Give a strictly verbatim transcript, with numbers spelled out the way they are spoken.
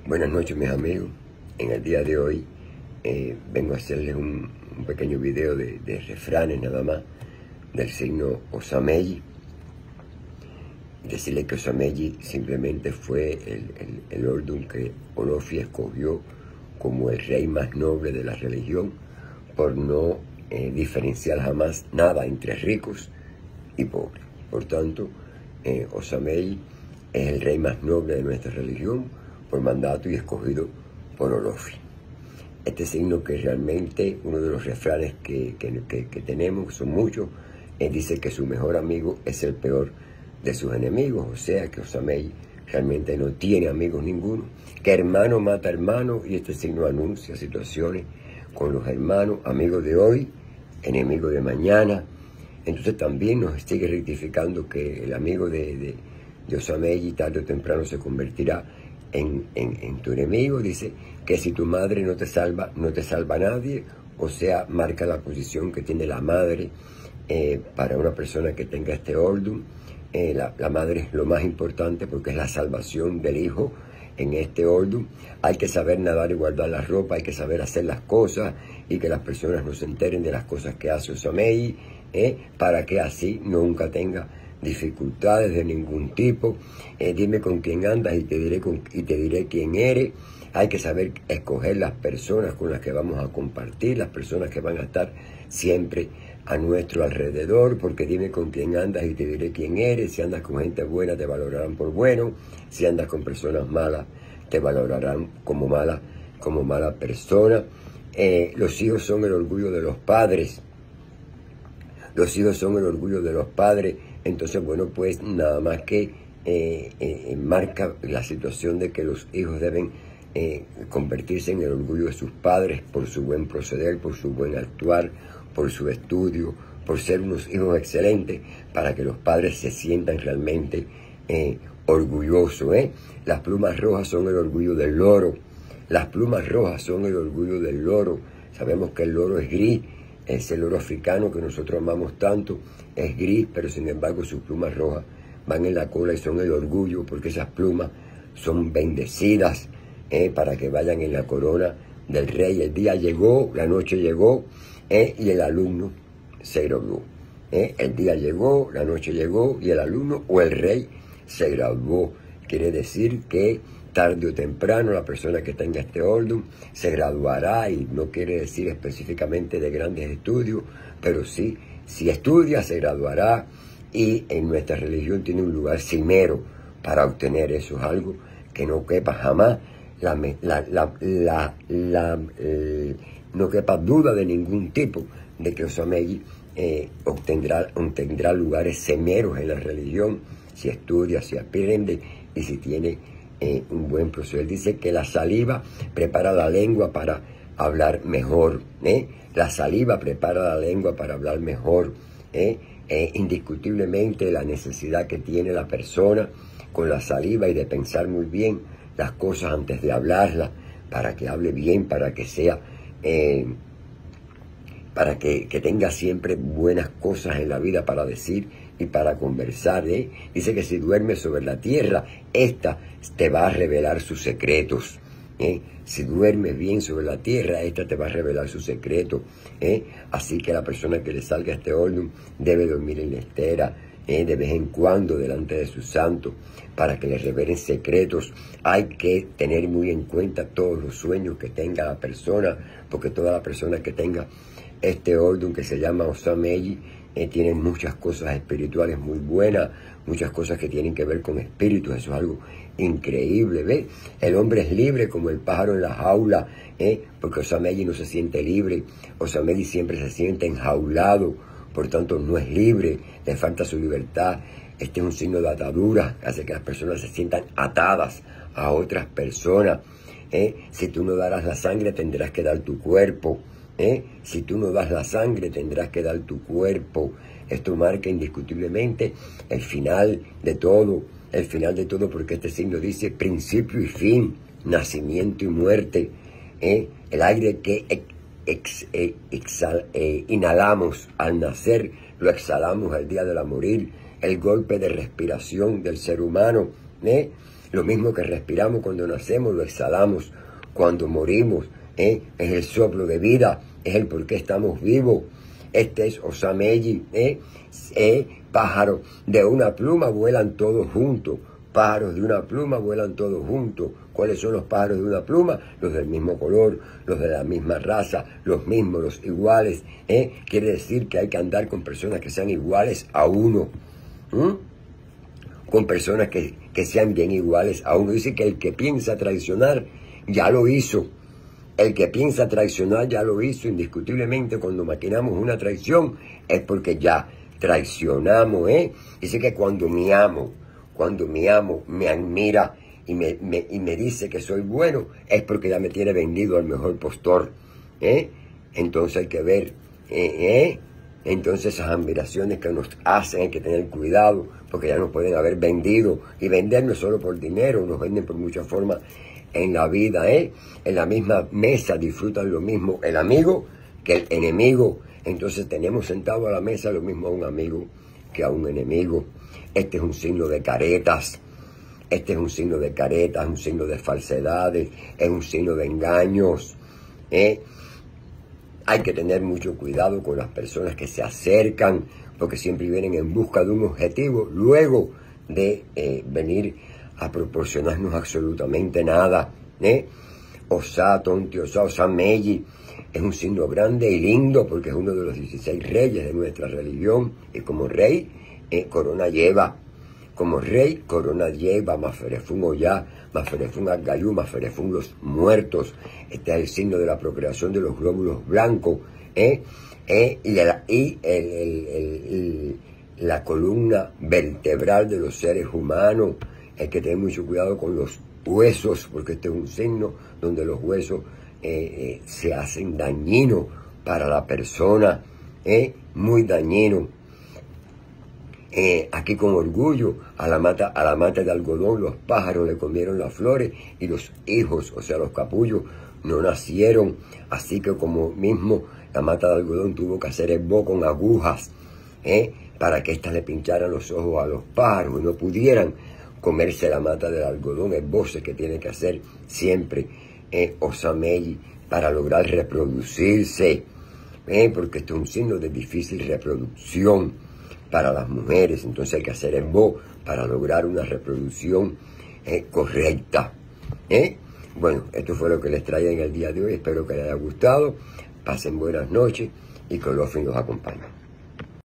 Buenas noches, mis amigos. En el día de hoy eh, vengo a hacerles un, un pequeño video de, de refranes nada más del signo Osameyi. Decirles que Osameyi simplemente fue el, el, el orden que Olofi escogió como el rey más noble de la religión, por no eh, diferenciar jamás nada entre ricos y pobres. Por tanto, eh, Osameyi es el rey más noble de nuestra religión, por mandato y escogido por Olofi. Este signo, que realmente uno de los refranes que, que, que, que tenemos, son muchos, eh, dice que su mejor amigo es el peor de sus enemigos, o sea que Osameyi realmente no tiene amigos ninguno, que hermano mata hermano, y este signo anuncia situaciones con los hermanos, amigos de hoy, enemigos de mañana. Entonces también nos sigue rectificando que el amigo de, de, de Osameyi tarde o temprano se convertirá En, en, en tu enemigo. Dice que si tu madre no te salva, no te salva nadie, o sea, marca la posición que tiene la madre eh, para una persona que tenga este orden. Eh, la, la madre es lo más importante porque es la salvación del hijo en este orden. Hay que saber nadar y guardar la ropa, hay que saber hacer las cosas y que las personas no se enteren de las cosas que hace Osameyi, eh, para que así nunca tenga dificultades de ningún tipo. Eh, dime con quién andas y te diré con, y te diré quién eres. Hay que saber escoger las personas con las que vamos a compartir, las personas que van a estar siempre a nuestro alrededor, porque dime con quién andas y te diré quién eres. Si andas con gente buena, te valorarán por bueno. Si andas con personas malas, te valorarán como mala, como mala persona. Eh, los hijos son el orgullo de los padres. Los hijos son el orgullo de los padres. Entonces, bueno, pues nada más que eh, eh, marca la situación de que los hijos deben eh, convertirse en el orgullo de sus padres por su buen proceder, por su buen actuar, por su estudio, por ser unos hijos excelentes, para que los padres se sientan realmente eh, orgullosos. ¿eh? Las plumas rojas son el orgullo del loro. Las plumas rojas son el orgullo del loro. Sabemos que el loro es gris. Es el loro africano que nosotros amamos tanto, es gris, pero sin embargo sus plumas rojas van en la cola y son el orgullo, porque esas plumas son bendecidas eh, para que vayan en la corona del rey. El día llegó, la noche llegó eh, y el alumno se graduó. Eh. El día llegó, la noche llegó y el alumno o el rey se graduó. Quiere decir que tarde o temprano la persona que tenga este orden se graduará, y no quiere decir específicamente de grandes estudios, pero sí, si estudia se graduará, y en nuestra religión tiene un lugar cimero para obtener eso. Es algo que no quepa jamás, la, la, la, la, la, eh, no quepa duda de ningún tipo de que Osameyi eh, obtendrá, obtendrá lugares cimeros en la religión, si estudia, si aprende y si tiene Eh, un buen proceder. Dice que la saliva prepara la lengua para hablar mejor. ¿eh? La saliva prepara la lengua para hablar mejor. ¿eh? Eh, indiscutiblemente la necesidad que tiene la persona con la saliva y de pensar muy bien las cosas antes de hablarlas, para que hable bien, para que sea eh, para que, que tenga siempre buenas cosas en la vida para decir y para conversar. ¿eh? Dice que si duermes sobre la tierra, esta te va a revelar sus secretos. ¿eh? Si duermes bien sobre la tierra, esta te va a revelar sus secretos. ¿eh? Así que la persona que le salga este orden debe dormir en la estera, ¿eh? de vez en cuando delante de sus santos, para que le revelen secretos. Hay que tener muy en cuenta todos los sueños que tenga la persona, porque toda la persona que tenga este orden que se llama Osameyi eh, tiene muchas cosas espirituales muy buenas, muchas cosas que tienen que ver con espíritus. Eso es algo increíble. ¿Ve? El hombre es libre como el pájaro en la jaula, ¿eh? porque Osameyi no se siente libre. Osameyi siempre se siente enjaulado, por tanto no es libre, le falta su libertad. Este es un signo de atadura, que hace que las personas se sientan atadas a otras personas. ¿eh? Si tú no darás la sangre, tendrás que dar tu cuerpo. ¿Eh? Si tú no das la sangre, tendrás que dar tu cuerpo. Esto marca indiscutiblemente el final de todo, el final de todo, porque este signo dice principio y fin, nacimiento y muerte. ¿eh? El aire que ex, ex, eh, exhal, eh, inhalamos al nacer, lo exhalamos al día de la morir. El golpe de respiración del ser humano, ¿eh? Lo mismo que respiramos cuando nacemos, lo exhalamos cuando morimos. ¿eh? Es el soplo de vida, es el por qué estamos vivos. Este es Osameyi, ¿eh? ¿eh? Pájaros de una pluma vuelan todos juntos. Pájaros de una pluma vuelan todos juntos. ¿Cuáles son los pájaros de una pluma? Los del mismo color, los de la misma raza, los mismos, los iguales. ¿eh? Quiere decir que hay que andar con personas que sean iguales a uno. ¿Mm? Con personas que, que sean bien iguales a uno. Dice que el que piensa traicionar, ya lo hizo. El que piensa traicionar ya lo hizo. Indiscutiblemente, cuando maquinamos una traición, es porque ya traicionamos, ¿eh? Dice que cuando mi amo, cuando mi amo me admira y me, me, y me dice que soy bueno, es porque ya me tiene vendido al mejor postor, ¿eh? Entonces hay que ver, ¿eh? ¿eh? Entonces esas admiraciones que nos hacen hay que tener cuidado, porque ya nos pueden haber vendido, y vender no solo por dinero, nos venden por muchas formas en la vida, ¿eh? En la misma mesa disfrutan lo mismo el amigo que el enemigo. Entonces tenemos sentado a la mesa lo mismo a un amigo que a un enemigo. Este es un signo de caretas, este es un signo de caretas, un signo de falsedades, es un signo de engaños, ¿eh? Hay que tener mucho cuidado con las personas que se acercan, porque siempre vienen en busca de un objetivo, luego de eh, venir a proporcionarnos absolutamente nada, ¿eh? Osa, Tonti, Osa, Osameyi, es un signo grande y lindo, porque es uno de los dieciséis reyes de nuestra religión, y como rey, eh, corona lleva, como rey, corona lleva, Maferefún Oya, Maferefún Agayú, Maferefún los muertos. Este es el signo de la procreación de los glóbulos blancos, ¿eh? ¿eh? y, la, y el, el, el, el, la columna vertebral de los seres humanos. Hay que tener mucho cuidado con los huesos, porque este es un signo donde los huesos eh, eh, se hacen dañinos para la persona, ¿eh? muy dañinos. Eh, aquí con orgullo, a la, mata, a la mata de algodón los pájaros le comieron las flores y los hijos, o sea los capullos, no nacieron. Así que como mismo la mata de algodón tuvo que hacer el bo con agujas, ¿eh? para que éstas le pincharan los ojos a los pájaros y no pudieran comerse la mata del algodón, el boce que tiene que hacer siempre eh, Osameyi para lograr reproducirse, ¿eh? porque esto es un signo de difícil reproducción para las mujeres. Entonces hay que hacer el bo para lograr una reproducción eh, correcta. ¿eh? Bueno, esto fue lo que les traía en el día de hoy. Espero que les haya gustado. Pasen buenas noches y que Olofin los acompañe.